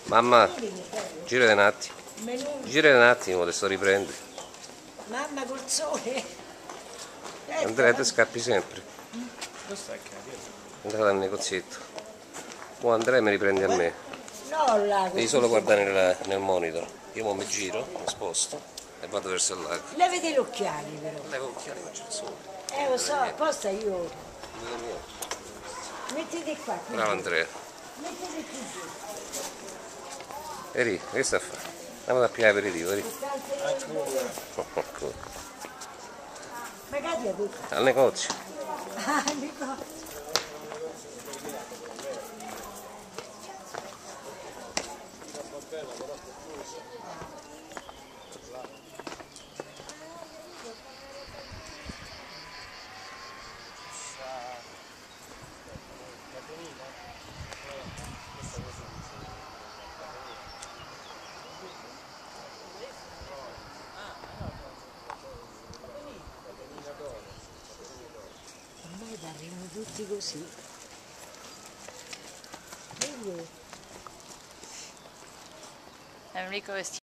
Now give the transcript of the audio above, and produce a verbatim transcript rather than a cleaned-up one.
Mamma, gira un attimo. Gira un attimo, te sto riprendendo. Mamma col sole. Andrea, te scappi sempre. Questo è capito. Andate al negozietto. Mo Andrea mi riprendi a me. No, là. Devi solo guardare nel, nel monitor. Io mo mi giro, mi sposto e vado verso il lago. Levati gli occhiali però. Levo gli occhiali, ma c'è il sole. Eh lo so, apposta io. Mio mio. Mettiti qua. qui. Bravo Andrea. Mettiti qui giù. Eri, che sta a fare? Andiamo a pigliare l'aperitivo, eri. Magari a te. Al negozio. Ah, negozio. Ormai parliamo tutti così. Vedi? Enrico is